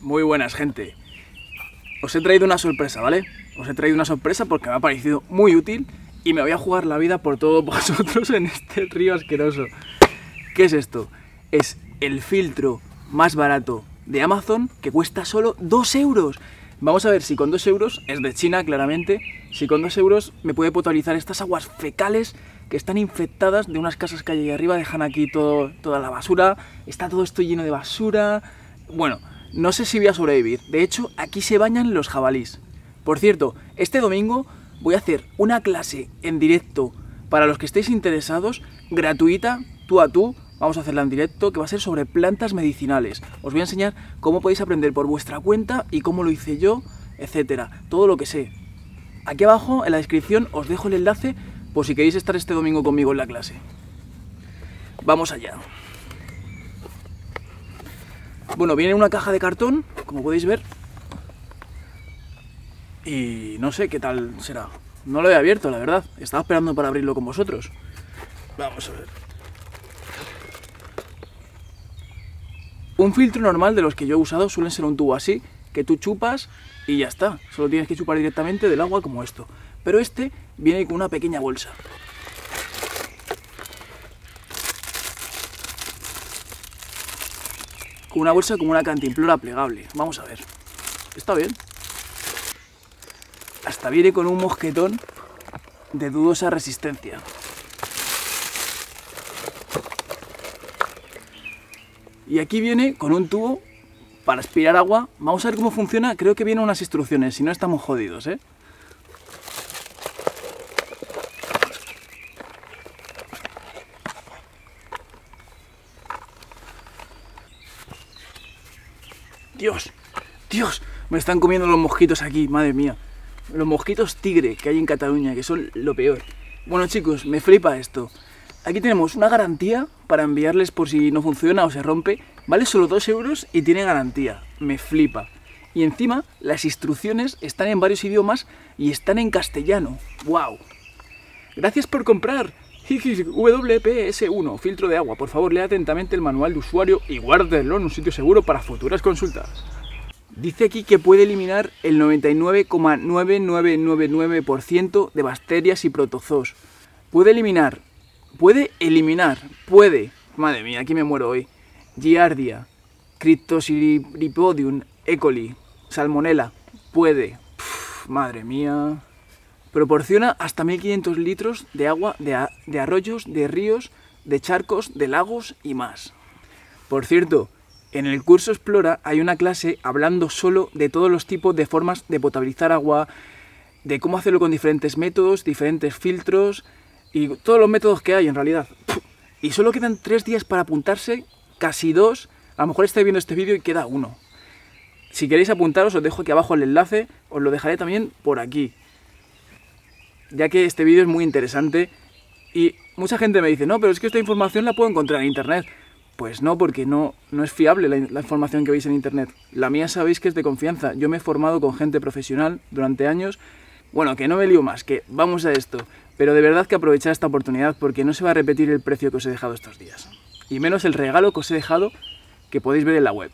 Muy buenas, gente. Os he traído una sorpresa, ¿vale? Os he traído una sorpresa porque me ha parecido muy útil y me voy a jugar la vida por todos vosotros en este río asqueroso. ¿Qué es esto? Es el filtro más barato de Amazon que cuesta solo 2 euros. Vamos a ver si con 2 euros, es de China claramente, si con 2 euros me puede potabilizar estas aguas fecales que están infectadas de unas casas que hay ahí arriba, dejan aquí toda la basura, está todo esto lleno de basura. Bueno, no sé si voy a sobrevivir, de hecho aquí se bañan los jabalís. Por cierto, este domingo voy a hacer una clase en directo para los que estéis interesados, gratuita, tú a tú. Vamos a hacerla en directo, que va a ser sobre plantas medicinales. Os voy a enseñar cómo podéis aprender por vuestra cuenta y cómo lo hice yo, etcétera. Todo lo que sé. Aquí abajo, en la descripción, os dejo el enlace por si queréis estar este domingo conmigo en la clase. Vamos allá. Bueno, viene una caja de cartón, como podéis ver. Y no sé qué tal será. No lo he abierto, la verdad. Estaba esperando para abrirlo con vosotros. Vamos a ver. Un filtro normal de los que yo he usado suelen ser un tubo así, que tú chupas y ya está. Solo tienes que chupar directamente del agua como esto. Pero este viene con una pequeña bolsa. Con una bolsa como una cantimplora plegable. Vamos a ver. Está bien. Hasta viene con un mosquetón de dudosa resistencia. Y aquí viene con un tubo para aspirar agua. Vamos a ver cómo funciona. Creo que vienen unas instrucciones, si no estamos jodidos, ¿eh? Dios, Dios, me están comiendo los mosquitos aquí, madre mía. Los mosquitos tigre que hay en Cataluña, que son lo peor. Bueno, chicos, me flipa esto. Aquí tenemos una garantía para enviarles por si no funciona o se rompe. Vale solo 2 euros y tiene garantía. Me flipa. Y encima, las instrucciones están en varios idiomas y están en castellano. ¡Wow! Gracias por comprar WPS1, filtro de agua. Por favor, lea atentamente el manual de usuario y guárdelo en un sitio seguro para futuras consultas. Dice aquí que puede eliminar el 99,9999% de bacterias y protozoos. Puede, madre mía, aquí me muero hoy. Giardia, Cryptosporidium, E. coli, Salmonella, puede. Madre mía. Proporciona hasta 1500 litros de agua de arroyos, de ríos, de charcos, de lagos y más. Por cierto, en el curso Explora hay una clase hablando solo de todos los tipos de formas de potabilizar agua, de cómo hacerlo con diferentes métodos, diferentes filtros y todos los métodos que hay en realidad. Y solo quedan 3 días para apuntarse, casi 2. A lo mejor estáis viendo este vídeo y queda 1. Si queréis apuntaros, os dejo aquí abajo el enlace, os lo dejaré también por aquí. Ya que este vídeo es muy interesante y mucha gente me dice, no, pero es que esta información la puedo encontrar en internet. Pues no, porque no es fiable la información que veis en internet. La mía sabéis que es de confianza. Yo me he formado con gente profesional durante años. Bueno, que no me lío más, que vamos a esto. Pero de verdad que aprovechad esta oportunidad porque no se va a repetir el precio que os he dejado estos días. Y menos el regalo que os he dejado, que podéis ver en la web.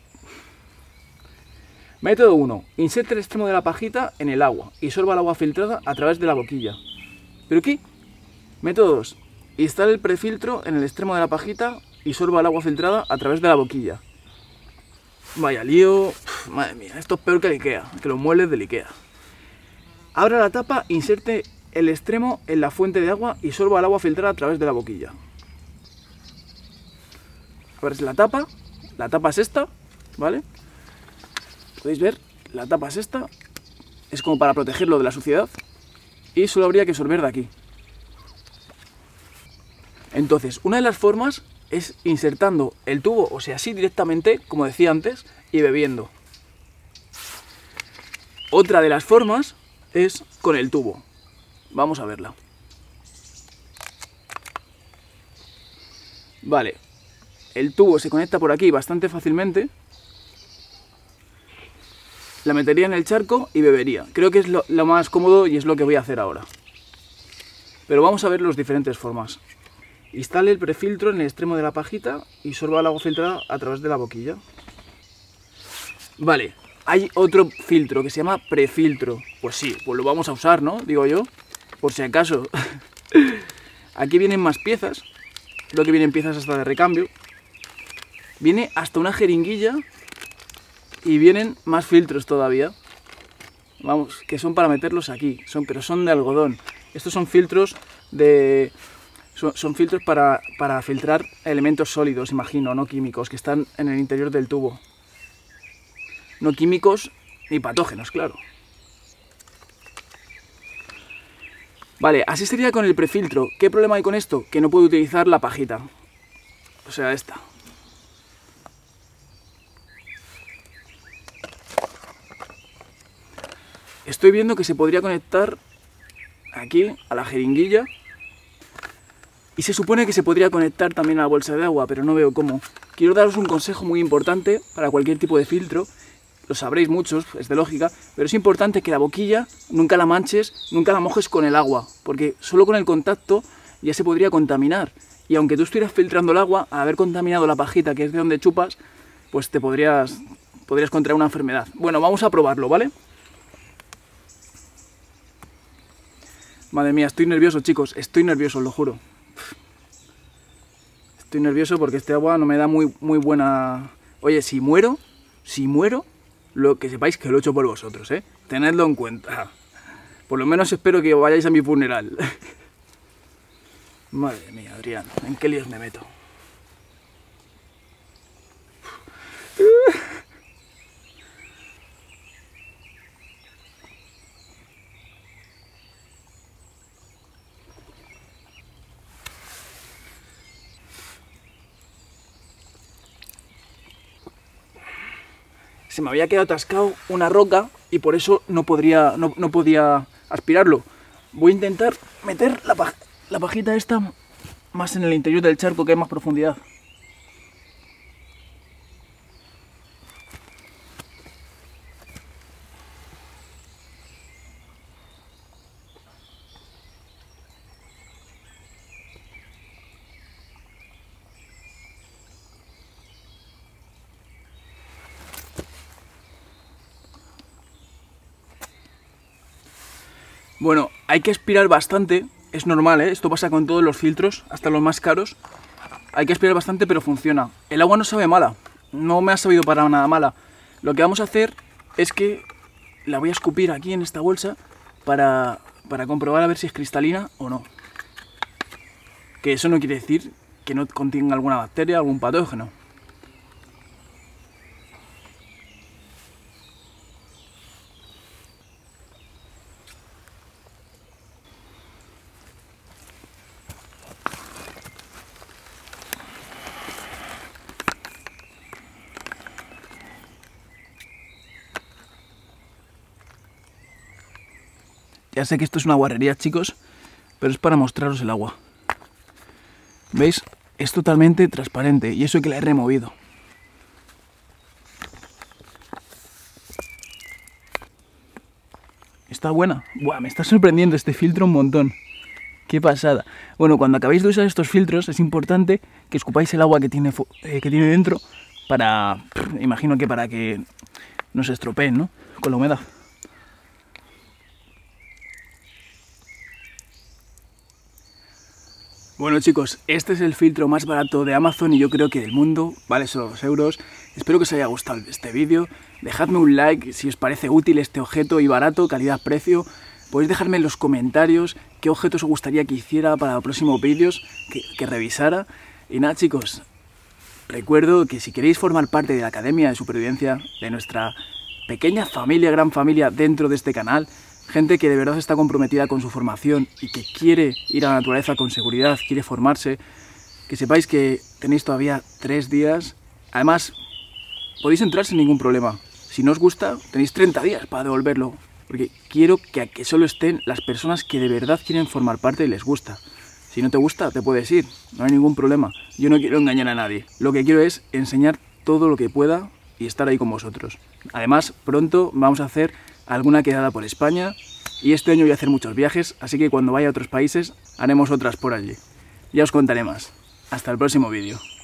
Método 1. Inserte el extremo de la pajita en el agua y sorba el agua filtrada a través de la boquilla. ¿Pero qué? Método 2. Instale el prefiltro en el extremo de la pajita y sorba el agua filtrada a través de la boquilla. Vaya lío. Madre mía, esto es peor que el Ikea, que los muebles del Ikea. Abra la tapa, inserte el extremo en la fuente de agua y sorba el agua filtrada a través de la boquilla. Abres la tapa es esta, ¿vale? Podéis ver, la tapa es esta, es como para protegerlo de la suciedad y solo habría que sorber de aquí. Entonces, una de las formas es insertando el tubo, o sea, así directamente, como decía antes, y bebiendo. Otra de las formas es con el tubo. Vamos a verla. Vale, el tubo se conecta por aquí bastante fácilmente. La metería en el charco y bebería. Creo que es lo más cómodo y es lo que voy a hacer ahora. Pero vamos a ver las diferentes formas. Instale el prefiltro en el extremo de la pajita y sorba el agua filtrada a través de la boquilla. Vale, hay otro filtro que se llama prefiltro. Pues sí, pues lo vamos a usar, ¿no? Digo yo, por si acaso. Aquí vienen más piezas. Creo que vienen piezas hasta de recambio. Viene hasta una jeringuilla. Y vienen más filtros todavía. Vamos, que son para meterlos aquí. Pero son de algodón. Estos son filtros de... Son filtros para filtrar elementos sólidos, imagino, no químicos, que están en el interior del tubo. No químicos ni patógenos, claro. Vale, así sería con el prefiltro. ¿Qué problema hay con esto? Que no puedo utilizar la pajita. O sea, esta. Estoy viendo que se podría conectar aquí a la jeringuilla. Y se supone que se podría conectar también a la bolsa de agua, pero no veo cómo. Quiero daros un consejo muy importante para cualquier tipo de filtro. Lo sabréis muchos, es de lógica, pero es importante que la boquilla nunca la manches, nunca la mojes con el agua, porque solo con el contacto ya se podría contaminar. Y aunque tú estuvieras filtrando el agua, al haber contaminado la pajita, que es de donde chupas, pues te podrías contraer una enfermedad. Bueno, vamos a probarlo, ¿vale? Madre mía, estoy nervioso, chicos, estoy nervioso, os lo juro. Estoy nervioso porque este agua no me da muy buena... Oye, si muero, lo que sepáis que lo he hecho por vosotros, ¿eh? Tenedlo en cuenta. Por lo menos espero que vayáis a mi funeral. Madre mía, Adrián, ¿en qué líos me meto? Se me había quedado atascado una roca y por eso no podía aspirarlo. Voy a intentar meter la pajita esta más en el interior del charco, que hay más profundidad. Bueno, hay que aspirar bastante, es normal, ¿eh? Esto pasa con todos los filtros, hasta los más caros. Hay que aspirar bastante, pero funciona. El agua no sabe mala, no me ha sabido para nada mala. Lo que vamos a hacer es que la voy a escupir aquí en esta bolsa para comprobar a ver si es cristalina o no. Que eso no quiere decir que no contenga alguna bacteria, algún patógeno. Ya sé que esto es una guarrería, chicos, pero es para mostraros el agua. ¿Veis? Es totalmente transparente y eso que la he removido. Está buena. Buah, me está sorprendiendo este filtro un montón. Qué pasada. Bueno, cuando acabéis de usar estos filtros es importante que escupáis el agua que tiene dentro para... imagino que para que no se estropeen, ¿no? Con la humedad. Bueno, chicos, este es el filtro más barato de Amazon y yo creo que del mundo, vale solo 2 euros. Espero que os haya gustado este vídeo. Dejadme un like si os parece útil este objeto y barato, calidad-precio. Podéis dejarme en los comentarios qué objetos os gustaría que hiciera para los próximos vídeos, que revisara. Y nada, chicos, recuerdo que si queréis formar parte de la Academia de Supervivencia, de nuestra pequeña familia, gran familia dentro de este canal, gente que de verdad está comprometida con su formación y que quiere ir a la naturaleza con seguridad, quiere formarse, que sepáis que tenéis todavía 3 días. Además, podéis entrar sin ningún problema. Si no os gusta, tenéis 30 días para devolverlo. Porque quiero que solo estén las personas que de verdad quieren formar parte y les gusta. Si no te gusta, te puedes ir, no hay ningún problema. Yo no quiero engañar a nadie. Lo que quiero es enseñar todo lo que pueda y estar ahí con vosotros. Además, pronto vamos a hacer alguna quedada por España y este año voy a hacer muchos viajes, así que cuando vaya a otros países haremos otras por allí. Ya os contaré más. Hasta el próximo vídeo.